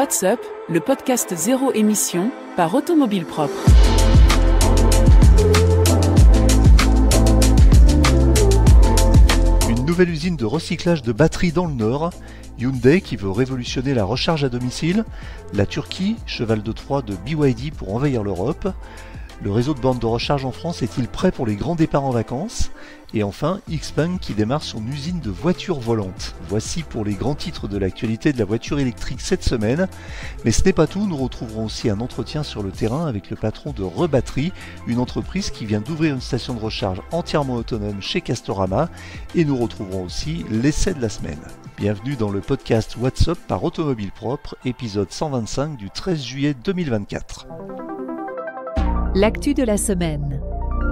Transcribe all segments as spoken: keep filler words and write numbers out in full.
What's Up, le podcast zéro émission par Automobile Propre. Une nouvelle usine de recyclage de batteries dans le Nord, Hyundai qui veut révolutionner la recharge à domicile, la Turquie, cheval de Troie de B Y D pour envahir l'Europe, le réseau de bornes de recharge en France est-il prêt pour les grands départs en vacances? Et enfin, XPeng qui démarre son usine de voitures volantes. Voici pour les grands titres de l'actualité de la voiture électrique cette semaine. Mais ce n'est pas tout, nous retrouverons aussi un entretien sur le terrain avec le patron de Rebatterie, une entreprise qui vient d'ouvrir une station de recharge entièrement autonome chez Castorama. Et nous retrouverons aussi l'essai de la semaine. Bienvenue dans le podcast What's Up par Automobile Propre, épisode cent vingt-cinq du treize juillet deux mille vingt-quatre. L'actu de la semaine.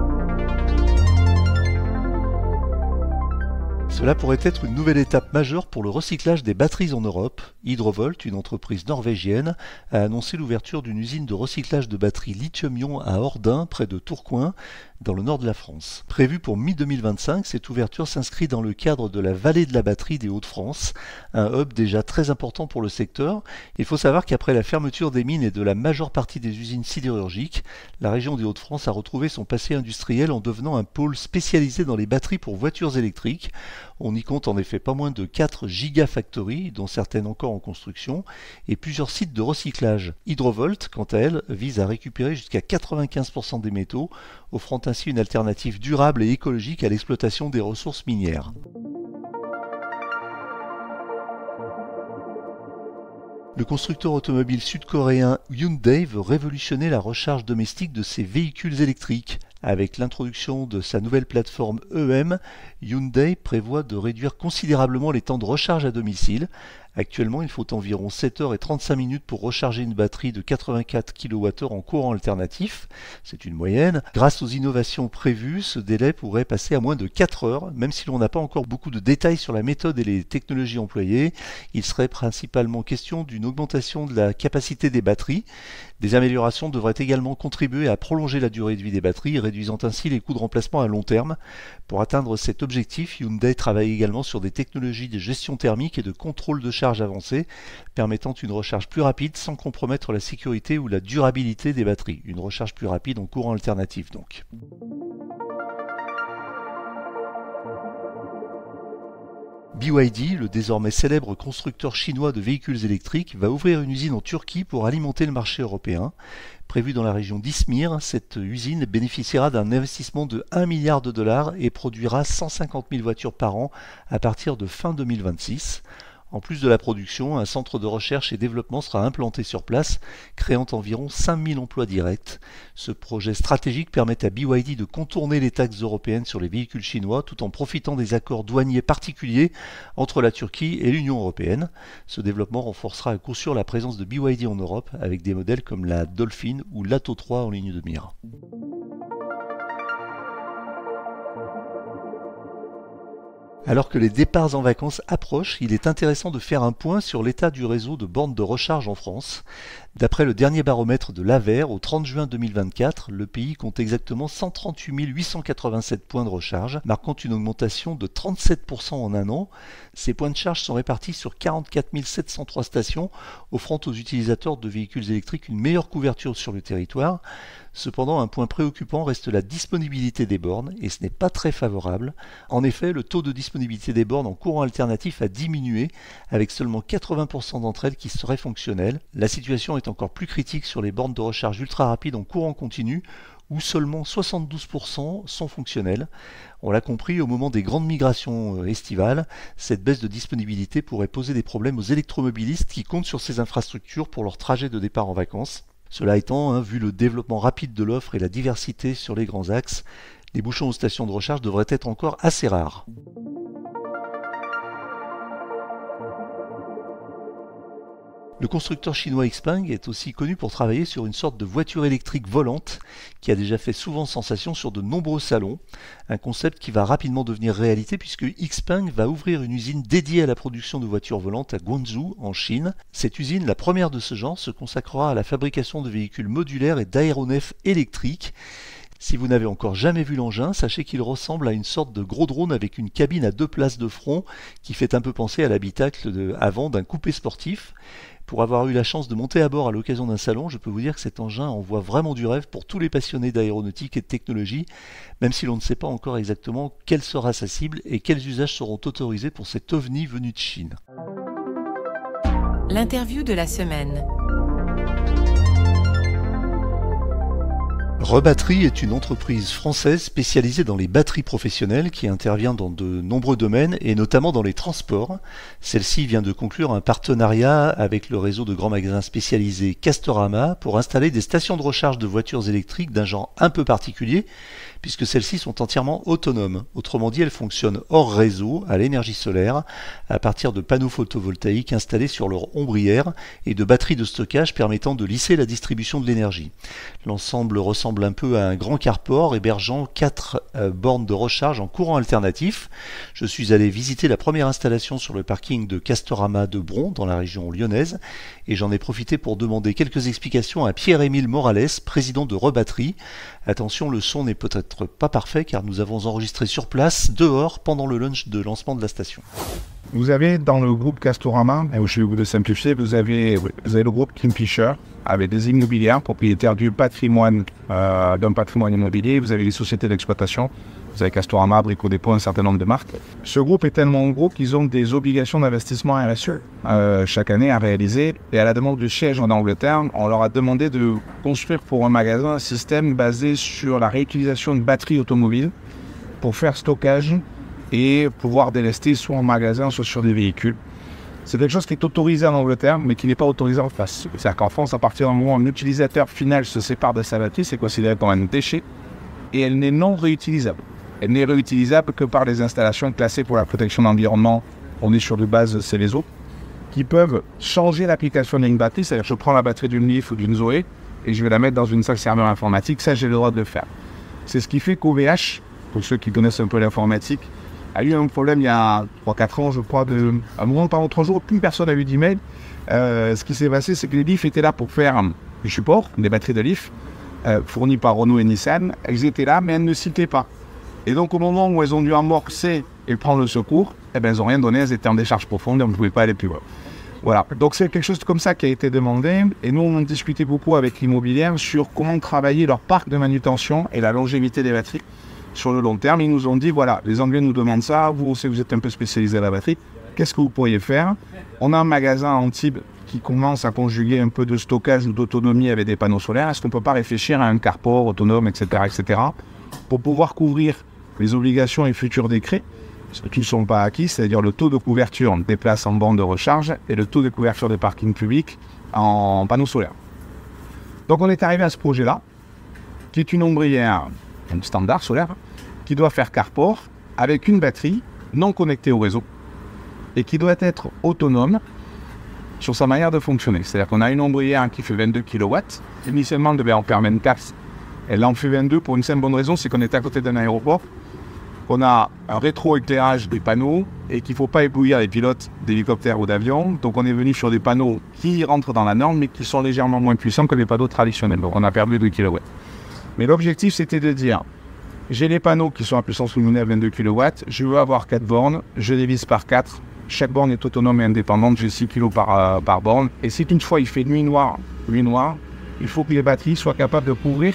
Cela pourrait être une nouvelle étape majeure pour le recyclage des batteries en Europe. Hydrovolt, une entreprise norvégienne, a annoncé l'ouverture d'une usine de recyclage de batteries lithium-ion à Ordin, près de Tourcoing, dans le nord de la France. Prévue pour mi deux mille vingt-cinq, cette ouverture s'inscrit dans le cadre de la vallée de la batterie des Hauts-de-France, un hub déjà très important pour le secteur. Il faut savoir qu'après la fermeture des mines et de la majeure partie des usines sidérurgiques, la région des Hauts-de-France a retrouvé son passé industriel en devenant un pôle spécialisé dans les batteries pour voitures électriques. On y compte en effet pas moins de quatre gigafactories, dont certaines encore en construction, et plusieurs sites de recyclage. Hydrovolt, quant à elle, vise à récupérer jusqu'à quatre-vingt-quinze pour cent des métaux, offrant ainsi une alternative durable et écologique à l'exploitation des ressources minières. Le constructeur automobile sud-coréen Hyundai veut révolutionner la recharge domestique de ses véhicules électriques. Avec l'introduction de sa nouvelle plateforme E M, Hyundai prévoit de réduire considérablement les temps de recharge à domicile. Actuellement, il faut environ sept heures trente-cinq minutes pour recharger une batterie de quatre-vingt-quatre kilowattheures en courant alternatif. C'est une moyenne. Grâce aux innovations prévues, ce délai pourrait passer à moins de quatre heures, même si l'on n'a pas encore beaucoup de détails sur la méthode et les technologies employées. Il serait principalement question d'une augmentation de la capacité des batteries. Des améliorations devraient également contribuer à prolonger la durée de vie des batteries, réduisant ainsi les coûts de remplacement à long terme. Pour atteindre cet objectif, Hyundai travaille également sur des technologies de gestion thermique et de contrôle de charge avancée, permettant une recharge plus rapide sans compromettre la sécurité ou la durabilité des batteries. Une recharge plus rapide en courant alternatif donc. B Y D, le désormais célèbre constructeur chinois de véhicules électriques, va ouvrir une usine en Turquie pour alimenter le marché européen. Prévue dans la région d'Izmir, cette usine bénéficiera d'un investissement de un milliard de dollars et produira cent cinquante mille voitures par an à partir de fin deux mille vingt-six. En plus de la production, un centre de recherche et développement sera implanté sur place, créant environ cinq mille emplois directs. Ce projet stratégique permet à B Y D de contourner les taxes européennes sur les véhicules chinois tout en profitant des accords douaniers particuliers entre la Turquie et l'Union européenne. Ce développement renforcera à coup sûr la présence de B Y D en Europe avec des modèles comme la Dolphin ou l'Atto trois en ligne de mire. Alors que les départs en vacances approchent, il est intéressant de faire un point sur l'état du réseau de bornes de recharge en France. D'après le dernier baromètre de l'A V E R, au trente juin deux mille vingt-quatre, le pays compte exactement cent trente-huit mille huit cent quatre-vingt-sept points de recharge, marquant une augmentation de trente-sept pour cent en un an. Ces points de charge sont répartis sur quarante-quatre mille sept cent trois stations, offrant aux utilisateurs de véhicules électriques une meilleure couverture sur le territoire. Cependant, un point préoccupant reste la disponibilité des bornes, et ce n'est pas très favorable. En effet, le taux de disponibilité des bornes en courant alternatif a diminué, avec seulement quatre-vingts pour cent d'entre elles qui seraient fonctionnelles. La situation est encore plus critique sur les bornes de recharge ultra rapide en courant continu, où seulement soixante-douze pour cent sont fonctionnelles. On l'a compris, au moment des grandes migrations estivales, cette baisse de disponibilité pourrait poser des problèmes aux électromobilistes qui comptent sur ces infrastructures pour leur trajet de départ en vacances. Cela étant, hein, vu le développement rapide de l'offre et la diversité sur les grands axes, les bouchons aux stations de recharge devraient être encore assez rares. Le constructeur chinois XPeng est aussi connu pour travailler sur une sorte de voiture électrique volante qui a déjà fait souvent sensation sur de nombreux salons. Un concept qui va rapidement devenir réalité puisque XPeng va ouvrir une usine dédiée à la production de voitures volantes à Guangzhou, en Chine. Cette usine, la première de ce genre, se consacrera à la fabrication de véhicules modulaires et d'aéronefs électriques. Si vous n'avez encore jamais vu l'engin, sachez qu'il ressemble à une sorte de gros drone avec une cabine à deux places de front qui fait un peu penser à l'habitacle de, avant d'un coupé sportif. Pour avoir eu la chance de monter à bord à l'occasion d'un salon, je peux vous dire que cet engin envoie vraiment du rêve pour tous les passionnés d'aéronautique et de technologie, même si l'on ne sait pas encore exactement quelle sera sa cible et quels usages seront autorisés pour cet ovni venu de Chine. L'interview de la semaine. Rebatterie est une entreprise française spécialisée dans les batteries professionnelles qui intervient dans de nombreux domaines et notamment dans les transports. Celle-ci vient de conclure un partenariat avec le réseau de grands magasins spécialisés Castorama pour installer des stations de recharge de voitures électriques d'un genre un peu particulier puisque celles-ci sont entièrement autonomes. Autrement dit, elles fonctionnent hors réseau, à l'énergie solaire, à partir de panneaux photovoltaïques installés sur leur ombrière et de batteries de stockage permettant de lisser la distribution de l'énergie. L'ensemble ressemble un peu à un grand carport hébergeant quatre euh, bornes de recharge en courant alternatif. Je suis allé visiter la première installation sur le parking de Castorama de Bron, dans la région lyonnaise, et j'en ai profité pour demander quelques explications à Pierre-Émile Morales, président de Rebatterie. Attention, le son n'est peut-être pas parfait car nous avons enregistré sur place, dehors, pendant le lunch de lancement de la station. Vous avez dans le groupe Castorama, et je vais vous le simplifier, vous avez, vous avez le groupe Kingfisher avec des immobilières, propriétaires du patrimoine, euh, d'un patrimoine immobilier. Vous avez les sociétés d'exploitation, vous avez Castorama, Brico Dépôt, un certain nombre de marques. Ce groupe est tellement gros qu'ils ont des obligations d'investissement R S E euh, chaque année à réaliser. Et à la demande du siège en Angleterre, on leur a demandé de construire pour un magasin un système basé sur la réutilisation de batteries automobiles pour faire stockage et pouvoir délester soit en magasin, soit sur des véhicules. C'est quelque chose qui est autorisé en Angleterre, mais qui n'est pas autorisé en France. C'est-à-dire qu'en France, à partir du moment où un utilisateur final se sépare de sa batterie, c'est considéré comme un déchet et elle n'est non réutilisable. Elle n'est réutilisable que par les installations classées pour la protection de l'environnement. On est sur de base Céleso, qui peuvent changer l'application d'une batterie. C'est-à-dire que je prends la batterie d'une Leaf ou d'une Zoé et je vais la mettre dans une salle serveur informatique. Ça, j'ai le droit de le faire. C'est ce qui fait qu'O V H, pour ceux qui connaissent un peu l'informatique, a eu un problème il y a trois quatre ans, je crois, de, à un moment pendant trois jours, plus personne n'a eu d'email. Euh, ce qui s'est passé, c'est que les Leaf étaient là pour faire du support, des batteries de Leaf, euh, fournies par Renault et Nissan. Elles étaient là, mais elles ne citaient pas. Et donc, au moment où elles ont dû amorcer et prendre le secours, eh ben, elles n'ont rien donné, elles étaient en décharge profonde et on ne pouvait pas aller plus loin. Voilà, donc c'est quelque chose comme ça qui a été demandé. Et nous, on a discuté beaucoup avec l'immobilière sur comment travailler leur parc de manutention et la longévité des batteries sur le long terme. Ils nous ont dit, voilà, les Anglais nous demandent ça, vous aussi vous êtes un peu spécialisé à la batterie, qu'est-ce que vous pourriez faire? On a un magasin à Antibes qui commence à conjuguer un peu de stockage ou d'autonomie avec des panneaux solaires. Est-ce qu'on ne peut pas réfléchir à un carport autonome, et cetera, et cetera, pour pouvoir couvrir les obligations et futurs décrets, qui ne sont pas acquis, c'est-à-dire le taux de couverture des places en borne de recharge et le taux de couverture des parkings publics en panneaux solaires. Donc on est arrivé à ce projet-là, qui est une ombrière, un standard solaire, qui doit faire carport avec une batterie non connectée au réseau et qui doit être autonome sur sa manière de fonctionner. C'est-à-dire qu'on a une ombrière qui fait vingt-deux kilowatts, initialement elle devait en faire vingt-quatre, elle en fait vingt-deux pour une simple bonne raison, c'est qu'on est à côté d'un aéroport, qu'on a un rétro-éclairage des panneaux et qu'il ne faut pas éblouir les pilotes d'hélicoptères ou d'avions. Donc on est venu sur des panneaux qui rentrent dans la norme mais qui sont légèrement moins puissants que les panneaux traditionnels. Donc on a perdu deux kilowatts. Mais l'objectif c'était de dire, j'ai les panneaux qui sont à puissance lumineux à vingt-deux kilowatts, je veux avoir quatre bornes, je divise par quatre, chaque borne est autonome et indépendante, j'ai six kilowatts par, euh, par borne. Et si toutefois il fait nuit noire, nuit noire, il faut que les batteries soient capables de couvrir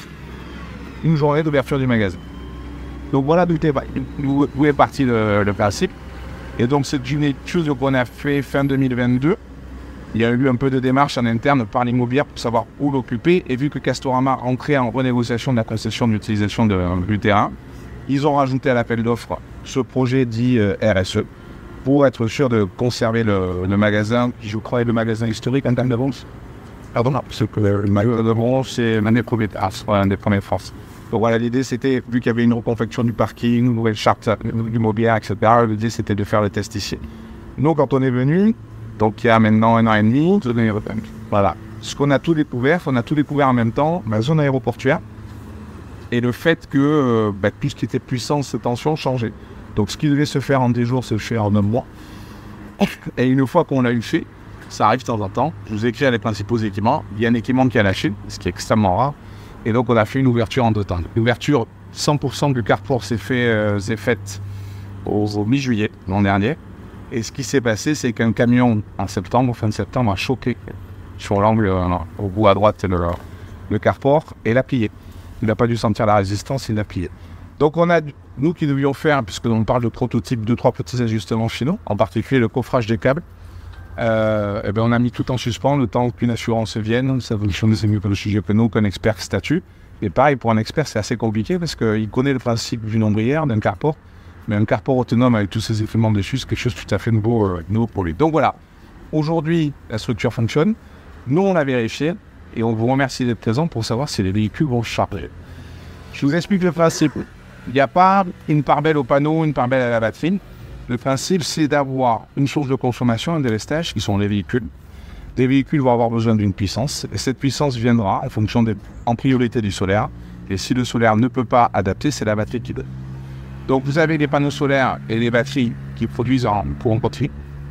une journée d'ouverture du magasin. Donc voilà d'où est parti le, le principe. Et donc c'est une étude qu'on a fait fin deux mille vingt-deux. Il y a eu un peu de démarche en interne par l'immobilière pour savoir où l'occuper. Et vu que Castorama rentrait en renégociation de la concession d'utilisation du terrain, ils ont rajouté à l'appel d'offres ce projet dit euh, R S E pour être sûr de conserver le, le magasin, qui je crois est le magasin historique en termes de bronze. Pardon, non, parce que le magasin de bronze, c'est l'un des premiers, ah, un des premiers de France. Donc voilà, l'idée c'était, vu qu'il y avait une reconfection du parking, une nouvelle charte du mobilier, et cetera, l'idée c'était de faire le test ici. Nous, quand on est venu, donc il y a maintenant un an et demi, voilà, ce qu'on a tout découvert, on a tout découvert en même temps, la zone aéroportuaire, et le fait que euh, bah, tout ce qui était puissance, tension changeait. Donc ce qui devait se faire en des jours se fait en un mois. Et une fois qu'on l'a eu fait, ça arrive de temps en temps, je vous ai écrit les principaux équipements, il y a un équipement qui a lâché, ce qui est extrêmement rare. Et donc on a fait une ouverture en deux temps. L'ouverture, cent pour cent du carport s'est fait, euh, s'est faite au, au mi-juillet l'an dernier. Et ce qui s'est passé, c'est qu'un camion en septembre, fin de septembre, a choqué sur l'angle, euh, au bout à droite, c'est le, le carport, et l'a plié. Il n'a pas dû sentir la résistance, il l'a plié. Donc on a, nous qui devions faire, puisque on parle de prototype, deux, trois petits ajustements finaux, en particulier le coffrage des câbles, euh, et ben on a mis tout en suspens le temps qu'une assurance vienne. Ça fonctionne, c'est mieux que le sujet que nous, qu'un expert statue. Et pareil, pour un expert, c'est assez compliqué parce qu'il connaît le principe d'une ombrière, d'un carport, mais un carport autonome avec tous ces équipements dessus, c'est quelque chose de tout à fait nouveau, euh, nouveau pour lui. Donc voilà, aujourd'hui, la structure fonctionne. Nous, on l'a vérifié et on vous remercie d'être présents pour savoir si les véhicules vont charger. Je vous explique le principe. Il n'y a pas une part belle au panneau, une part belle à la batterie. Le principe, c'est d'avoir une source de consommation, un délestage, qui sont les véhicules. Des véhicules vont avoir besoin d'une puissance, et cette puissance viendra en fonction des, en priorité du solaire. Et si le solaire ne peut pas adapter, c'est la batterie qui donne. Donc vous avez les panneaux solaires et les batteries qui produisent en courant continu.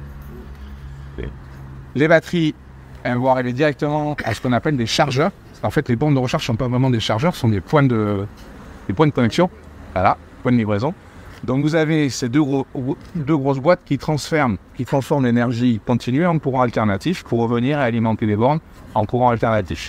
Les batteries, elles vont arriver directement à ce qu'on appelle des chargeurs. En fait, les bornes de recharge ne sont pas vraiment des chargeurs, ce sont des points de, des points de connexion. Voilà, points de livraison. Donc vous avez ces deux, gros, deux grosses boîtes qui transforment, qui transforment l'énergie continue en courant alternatif pour revenir et alimenter les bornes en courant alternatif.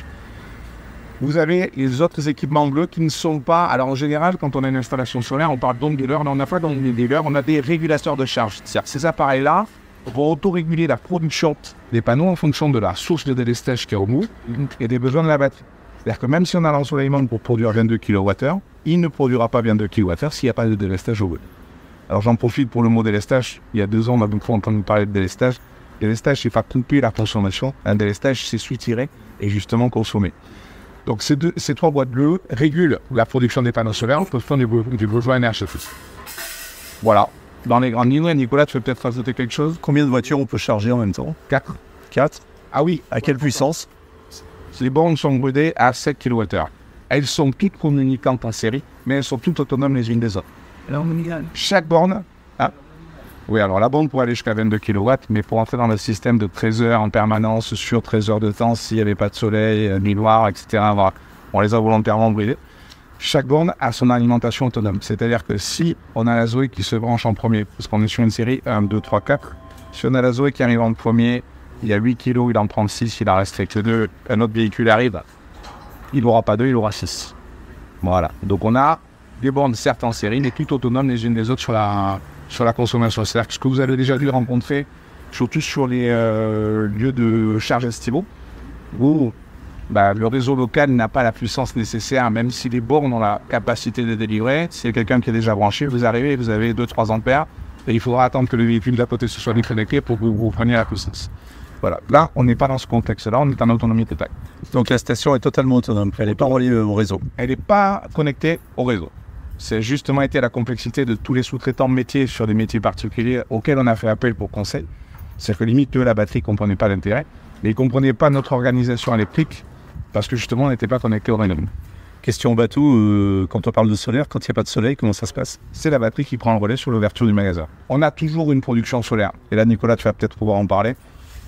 Vous avez les autres équipements bleus qui ne sont pas... Alors en général, quand on a une installation solaire, on parle d'ondes dealers. On n'a pas d'ondes dealers, on a des régulateurs de charge. C'est-à-dire ces appareils-là vont auto-réguler la production des panneaux en fonction de la source de délestage qui est au bout et des besoins de la batterie. C'est-à-dire que même si on a l'ensoleillement pour produire vingt-deux kilowattheures, il ne produira pas vingt-deux kilowattheures s'il n'y a pas de délestage au bout. Alors j'en profite pour le mot délestage. Il y a deux ans, on a beaucoup entendu parler de délestage. Délestage, c'est pas couper la consommation. Un délestage, c'est soutirer et justement consommer. Donc ces, deux, ces trois boîtes bleues régulent la production des panneaux solaires en fonction des, des besoins énergétiques. Voilà. Dans les grandes lignes, Nicolas, tu veux peut-être rajouter quelque chose? Combien de voitures on peut charger en même temps? Quatre. Quatre. Ah oui. À quelle puissance? Les bornes sont brûlées à sept kilowattheures. Elles sont toutes communicantes en série, mais elles sont toutes autonomes les unes des autres. Alors, chaque borne... Ah. Oui, alors la borne pourrait aller jusqu'à vingt-deux kilowatts, mais pour entrer dans le système de treize heures en permanence, sur treize heures de temps, s'il n'y avait pas de soleil, nuit noire, et cetera, voilà, on les a volontairement brûlées. Chaque borne a son alimentation autonome. C'est-à-dire que si on a la Zoé qui se branche en premier, parce qu'on est sur une série un, deux, trois, quatre, si on a la Zoé qui arrive en premier, il y a huit kilos, il en prend six, il en reste que deux, un autre véhicule arrive, il n'aura pas deux, il aura six. Voilà. Donc on a des bornes certes en série, mais toutes autonomes les unes des autres sur la, sur la consommation. C'est-à-dire que ce que vous avez déjà dû rencontrer, surtout sur les euh, lieux de charge estivaux, où bah, le réseau local n'a pas la puissance nécessaire, même si les bornes ont la capacité de délivrer. Si quelqu'un qui est déjà branché, vous arrivez, vous avez deux trois ampères, et il faudra attendre que le véhicule d'à côté se soit déconnecté pour que vous, vous preniez la puissance. Voilà. Là, on n'est pas dans ce contexte-là, on est en autonomie totale. Donc la station est totalement autonome, elle n'est pas reliée au réseau. Elle n'est pas connectée au réseau. C'est justement été la complexité de tous les sous-traitants métiers sur des métiers particuliers auxquels on a fait appel pour conseil. C'est-à-dire que limite, eux, la batterie ne comprenait pas l'intérêt, mais ils ne comprenaient pas notre organisation électrique parce que justement, on n'était pas connecté au réseau. Question bateau, euh, quand on parle de solaire, quand il n'y a pas de soleil, comment ça se passe? C'est la batterie qui prend le relais sur l'ouverture du magasin. On a toujours une production solaire. Et là, Nicolas, tu vas peut-être pouvoir en parler.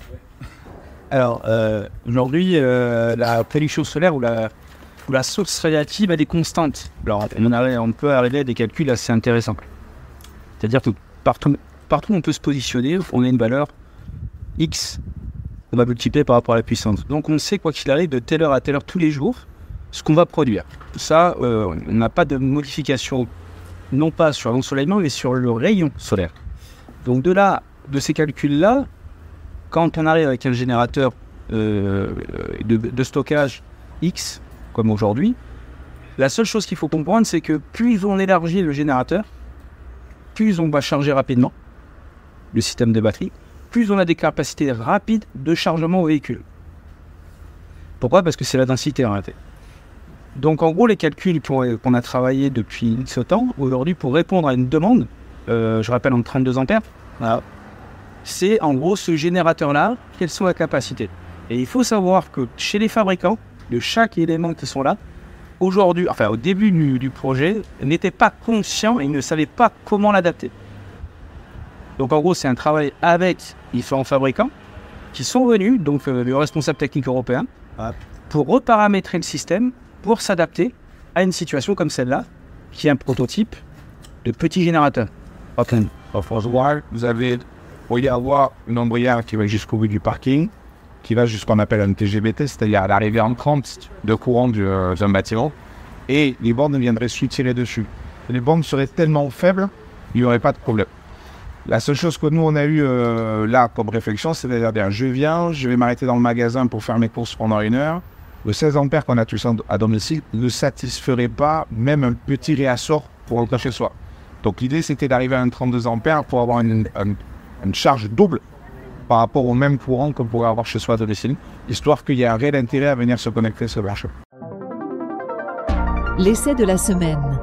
Alors, euh, aujourd'hui, euh, la production solaire ou la, ou la source relative, elle est constante. Alors, on, a, on peut arriver à des calculs assez intéressants. C'est-à-dire que partout, partout où on peut se positionner, on a une valeur X, on va multiplier par rapport à la puissance. Donc, on sait, quoi qu'il arrive, de telle heure à telle heure tous les jours, ce qu'on va produire. Ça, euh, on n'a pas de modification, non pas sur l'ensoleillement, mais sur le rayon solaire. Donc, de là, de ces calculs-là, quand on arrive avec un générateur euh, de, de stockage X, comme aujourd'hui, la seule chose qu'il faut comprendre, c'est que plus on élargit le générateur, plus on va charger rapidement le système de batterie, plus on a des capacités rapides de chargement au véhicule. Pourquoi? Parce que c'est la densité en réalité. Donc en gros, les calculs qu'on a travaillé depuis X temps, aujourd'hui, pour répondre à une demande, euh, je rappelle en trente-deux ampères, voilà, c'est en gros ce générateur-là, quelles sont les capacités. Et il faut savoir que chez les fabricants, de chaque élément qui sont là, aujourd'hui, enfin au début du, du projet, n'étaient pas conscients et ils ne savaient pas comment l'adapter. Donc en gros, c'est un travail avec différents fabricants qui sont venus, donc euh, le responsable technique européen, pour reparamétrer le système, pour s'adapter à une situation comme celle-là, qui est un prototype de petit générateur. Okay. Vous avez... Vous pourriez avoir une ombrière qui va jusqu'au bout du parking, qui va jusqu'à ce qu'on appelle un T G B T, c'est-à-dire à l'arrivée entrante de courant du, euh, d'un bâtiment, et les bornes viendraient soutirer dessus. Les bornes seraient tellement faibles, il n'y aurait pas de problème. La seule chose que nous, on a eu euh, là comme réflexion, c'est de dire, je viens, je vais m'arrêter dans le magasin pour faire mes courses pendant une heure. Le seize ampères qu'on a tous à domicile ne satisferait pas même un petit réassort pour rentrer chez soi. Donc l'idée, c'était d'arriver à un trente-deux ampères pour avoir une, une, une charge double par rapport au même courant qu'on pourrait avoir chez soi à domicile, histoire qu'il y ait un réel intérêt à venir se connecter sur le marché. L'essai de la semaine.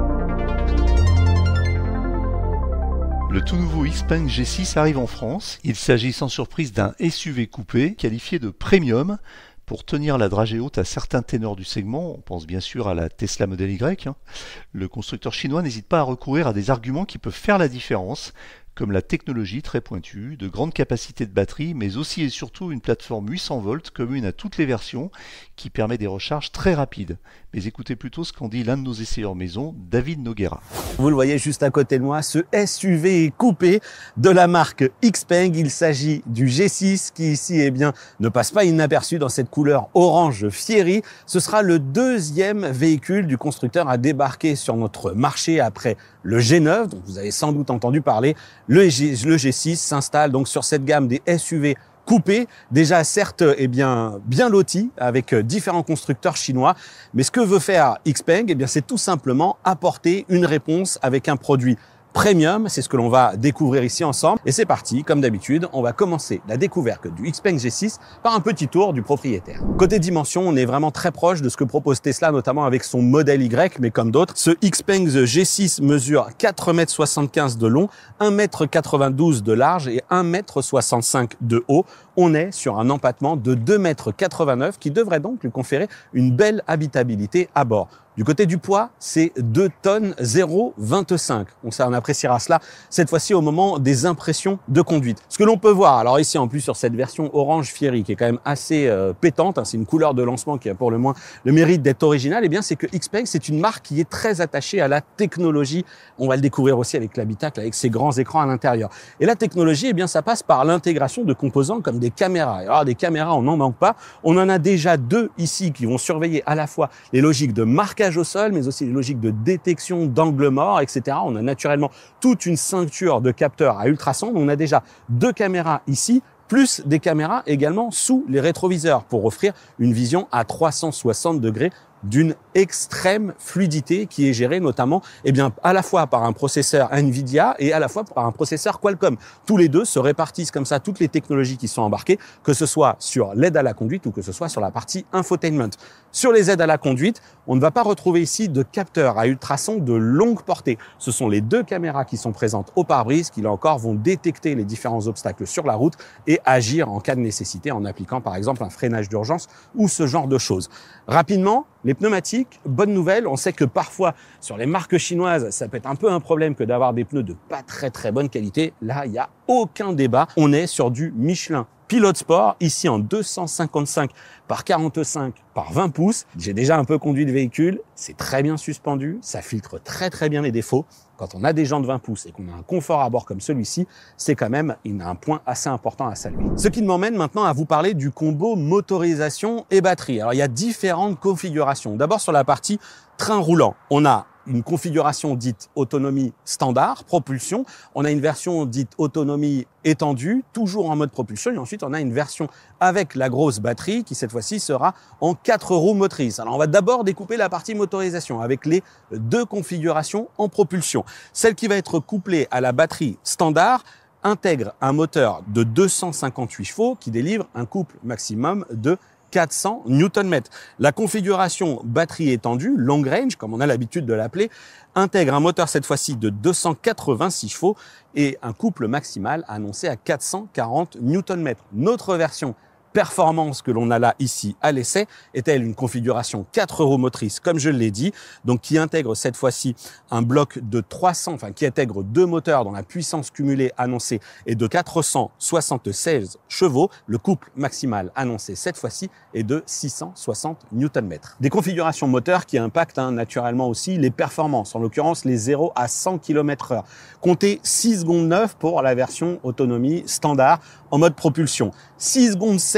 Le tout nouveau Xpeng G six arrive en France. Il s'agit sans surprise d'un S U V coupé qualifié de premium pour tenir la dragée haute à certains ténors du segment. On pense bien sûr à la Tesla Model Y. Le constructeur chinois n'hésite pas à recourir à des arguments qui peuvent faire la différence, comme la technologie très pointue, de grandes capacités de batterie, mais aussi et surtout une plateforme huit cents volts commune à toutes les versions qui permet des recharges très rapides. Mais écoutez plutôt ce qu'en dit l'un de nos essayeurs maison, David Noguera. Vous le voyez juste à côté de moi, ce S U V coupé de la marque Xpeng. Il s'agit du G six qui ici eh bien, ne passe pas inaperçu dans cette couleur orange fieri. Ce sera le deuxième véhicule du constructeur à débarquer sur notre marché après le G neuf, dont vous avez sans doute entendu parler. Le G, le G six s'installe donc sur cette gamme des S U V coupé, déjà certes eh bien, bien loti avec différents constructeurs chinois. Mais ce que veut faire Xpeng, eh bien, c'est tout simplement apporter une réponse avec un produit premium. C'est ce que l'on va découvrir ici ensemble. Et c'est parti, comme d'habitude, on va commencer la découverte du Xpeng G six par un petit tour du propriétaire. Côté dimension, on est vraiment très proche de ce que propose Tesla, notamment avec son modèle Y, mais comme d'autres. Ce Xpeng G six mesure quatre mètres soixante-quinze de long, un mètre quatre-vingt-douze de large et un mètre soixante-cinq de haut. On est sur un empattement de deux mètres quatre-vingt-neuf qui devrait donc lui conférer une belle habitabilité à bord. Du côté du poids, c'est deux tonnes zéro virgule vingt-cinq. On, on appréciera cela cette fois-ci au moment des impressions de conduite. Ce que l'on peut voir, alors ici en plus sur cette version orange fieri qui est quand même assez euh, pétante, hein, c'est une couleur de lancement qui a pour le moins le mérite d'être originale, et bien c'est que Xpeng, c'est une marque qui est très attachée à la technologie. On va le découvrir aussi avec l'habitacle, avec ses grands écrans à l'intérieur. Et la technologie, eh bien ça passe par l'intégration de composants comme des caméras. Alors des caméras, on n'en manque pas. On en a déjà deux ici qui vont surveiller à la fois les logiques de marquage au sol, mais aussi les logiques de détection d'angle mort, et cetera. On a naturellement toute une ceinture de capteurs à ultrasons. On a déjà deux caméras ici, plus des caméras également sous les rétroviseurs pour offrir une vision à trois cent soixante degrés d'une extrême fluidité qui est gérée notamment eh bien, à la fois par un processeur Nvidia et à la fois par un processeur Qualcomm. Tous les deux se répartissent comme ça toutes les technologies qui sont embarquées, que ce soit sur l'aide à la conduite ou que ce soit sur la partie infotainment. Sur les aides à la conduite, on ne va pas retrouver ici de capteurs à ultrasons de longue portée. Ce sont les deux caméras qui sont présentes au pare-brise qui, là encore, vont détecter les différents obstacles sur la route et agir en cas de nécessité en appliquant par exemple un freinage d'urgence ou ce genre de choses. Rapidement, les pneumatiques, bonne nouvelle, on sait que parfois sur les marques chinoises, ça peut être un peu un problème que d'avoir des pneus de pas très très bonne qualité. Là, il n'y a aucun débat. On est sur du Michelin Pilot Sport, ici en deux cent cinquante-cinq par quarante-cinq par vingt pouces. J'ai déjà un peu conduit le véhicule, c'est très bien suspendu, ça filtre très très bien les défauts. Quand on a des jantes de vingt pouces et qu'on a un confort à bord comme celui-ci, c'est quand même un point assez important à saluer. Ce qui m'emmène maintenant à vous parler du combo motorisation et batterie. Alors il y a différentes configurations. D'abord sur la partie train roulant, on a une configuration dite autonomie standard, propulsion. On a une version dite autonomie étendue, toujours en mode propulsion. Et ensuite, on a une version avec la grosse batterie qui, cette fois-ci, sera en quatre roues motrices. Alors, on va d'abord découper la partie motorisation avec les deux configurations en propulsion. Celle qui va être couplée à la batterie standard intègre un moteur de deux cent cinquante-huit chevaux qui délivre un couple maximum de quatre cents newton-mètres. La configuration batterie étendue, long range, comme on a l'habitude de l'appeler, intègre un moteur cette fois-ci de deux cent quatre-vingt-six chevaux et un couple maximal annoncé à quatre cent quarante newton-mètres. Notre version performance que l'on a là ici à l'essai est-elle une configuration quatre roues motrices, comme je l'ai dit, donc qui intègre cette fois-ci un bloc de trois cents, enfin qui intègre deux moteurs dont la puissance cumulée annoncée est de quatre cent soixante-seize chevaux. Le couple maximal annoncé cette fois-ci est de six cent soixante newton-mètres. Des configurations moteurs qui impactent hein, naturellement aussi les performances, en l'occurrence les zéro à cent kilomètres heure. Comptez six secondes neuf pour la version autonomie standard en mode propulsion, six secondes sept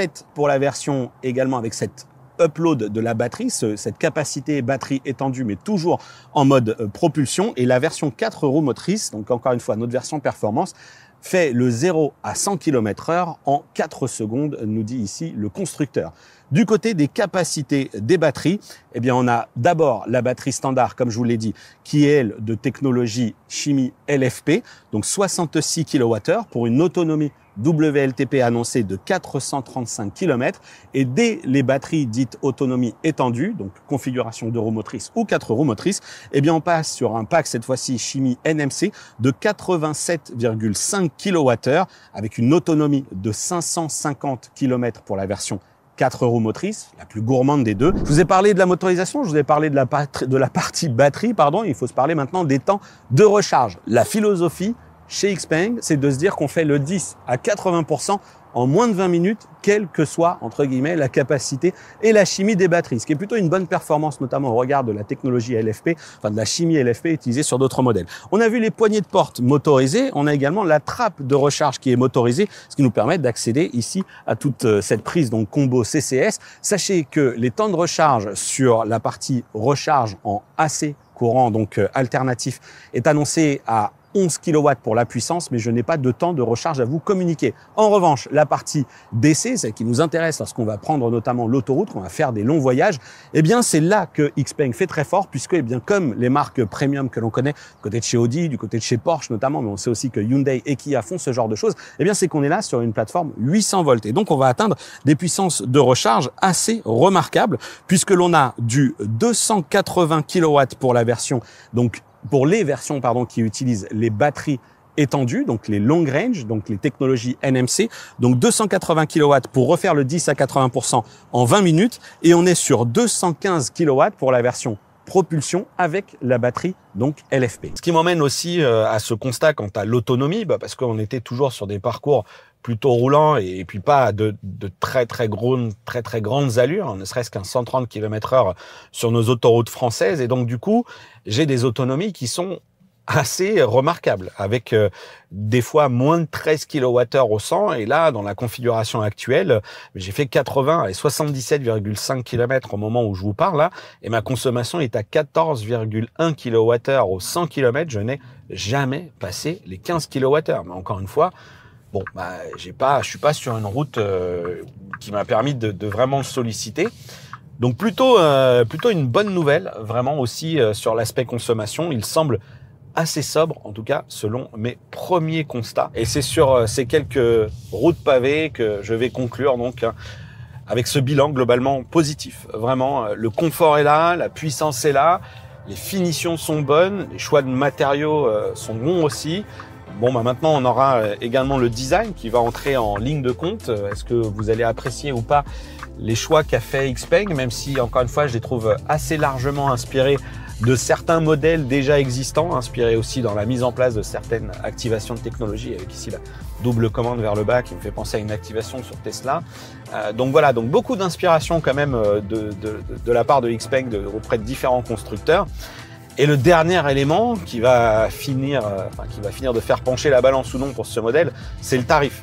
fait pour la version également avec cette upload de la batterie, ce, cette capacité batterie étendue, mais toujours en mode euh, propulsion. Et la version quatre roues motrices, donc encore une fois, notre version performance, fait le zéro à cent kilomètres heure en quatre secondes, nous dit ici le constructeur. Du côté des capacités des batteries, eh bien, on a d'abord la batterie standard, comme je vous l'ai dit, qui est, elle, de technologie chimie L F P, donc soixante-six kilowattheures pour une autonomie W L T P annoncée de quatre cent trente-cinq kilomètres. Et dès les batteries dites autonomie étendue, donc configuration deux roues motrices ou quatre roues motrices, eh bien, on passe sur un pack, cette fois-ci chimie N M C, de quatre-vingt-sept virgule cinq kilowattheures avec une autonomie de cinq cent cinquante kilomètres pour la version quatre roues motrices, la plus gourmande des deux. Je vous ai parlé de la motorisation, je vous ai parlé de la, de la partie batterie, pardon. Il faut se parler maintenant des temps de recharge. La philosophie chez Xpeng, c'est de se dire qu'on fait le dix à quatre-vingts pour cent en moins de vingt minutes, quelle que soit, entre guillemets, la capacité et la chimie des batteries. Ce qui est plutôt une bonne performance, notamment au regard de la technologie L F P, enfin de la chimie L F P utilisée sur d'autres modèles. On a vu les poignées de porte motorisées, on a également la trappe de recharge qui est motorisée, ce qui nous permet d'accéder ici à toute cette prise, donc combo C C S. Sachez que les temps de recharge sur la partie recharge en A C courant, donc alternatif, est annoncé à onze kilowatts pour la puissance, mais je n'ai pas de temps de recharge à vous communiquer. En revanche, la partie D C, celle qui nous intéresse lorsqu'on va prendre notamment l'autoroute, qu'on va faire des longs voyages, eh bien, c'est là que Xpeng fait très fort, puisque, eh bien, comme les marques premium que l'on connaît, du côté de chez Audi, du côté de chez Porsche notamment, mais on sait aussi que Hyundai et Kia font ce genre de choses, eh bien, c'est qu'on est là sur une plateforme huit cents volts. Et donc, on va atteindre des puissances de recharge assez remarquables, puisque l'on a du deux cent quatre-vingts kilowatts pour la version, donc, pour les versions pardon, qui utilisent les batteries étendues, donc les long range, donc les technologies N M C, donc deux cent quatre-vingts kilowatts pour refaire le dix à quatre-vingts pour cent en vingt minutes, et on est sur deux cent quinze kilowatts pour la version propulsion avec la batterie donc L F P. Ce qui m'emmène aussi à ce constat quant à l'autonomie, bah parce qu'on était toujours sur des parcours plutôt roulants et puis pas de, de très très gros, très très grandes allures, ne serait-ce qu'un cent trente kilomètres heure sur nos autoroutes françaises, et donc du coup j'ai des autonomies qui sont assez remarquables, avec euh, des fois moins de treize kilowattheures au cent, et là, dans la configuration actuelle, j'ai fait quatre-vingts et soixante-dix-sept virgule cinq kilomètres au moment où je vous parle, là, et ma consommation est à quatorze virgule un kilowattheures au cent kilomètres, je n'ai jamais passé les quinze kilowattheures, mais encore une fois, bon, bah, j'ai pas, je suis pas sur une route euh, qui m'a permis de, de vraiment le solliciter. Donc plutôt, euh, plutôt une bonne nouvelle, vraiment aussi euh, sur l'aspect consommation. Il semble assez sobre, en tout cas selon mes premiers constats. Et c'est sur euh, ces quelques routes pavées que je vais conclure donc hein, avec ce bilan globalement positif. Vraiment, euh, le confort est là, la puissance est là, les finitions sont bonnes, les choix de matériaux euh, sont bons aussi. Bon, bah maintenant, on aura également le design qui va entrer en ligne de compte. Est-ce que vous allez apprécier ou pas les choix qu'a fait Xpeng, même si, encore une fois, je les trouve assez largement inspirés de certains modèles déjà existants, inspirés aussi dans la mise en place de certaines activations de technologie, avec ici la double commande vers le bas qui me fait penser à une activation sur Tesla. Euh, donc voilà, donc beaucoup d'inspiration quand même de, de, de, de la part de Xpeng de, auprès de différents constructeurs. Et le dernier élément qui va finir, euh, enfin, qui va finir de faire pencher la balance ou non pour ce modèle, c'est le tarif.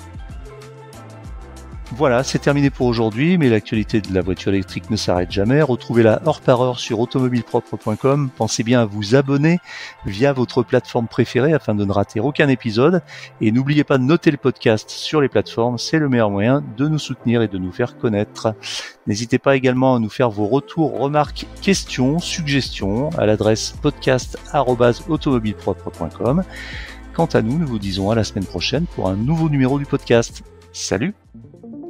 Voilà, c'est terminé pour aujourd'hui, mais l'actualité de la voiture électrique ne s'arrête jamais. Retrouvez-la heure par heure sur automobilepropre point com. Pensez bien à vous abonner via votre plateforme préférée afin de ne rater aucun épisode. Et n'oubliez pas de noter le podcast sur les plateformes, c'est le meilleur moyen de nous soutenir et de nous faire connaître. N'hésitez pas également à nous faire vos retours, remarques, questions, suggestions à l'adresse podcast arobase automobilepropre point com. Quant à nous, nous vous disons à la semaine prochaine pour un nouveau numéro du podcast. Salut!